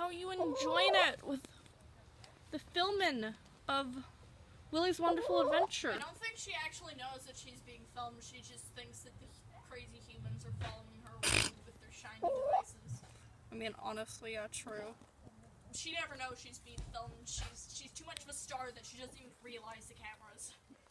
how you enjoying it with the filming of Willie's Wonderful Adventure. I don't think she actually knows that she's being filmed. She just thinks that the crazy humans are following her around with their shiny devices. I mean, honestly, yeah, true. She never knows she's being filmed. She's too much of a star that she doesn't even realize the cameras.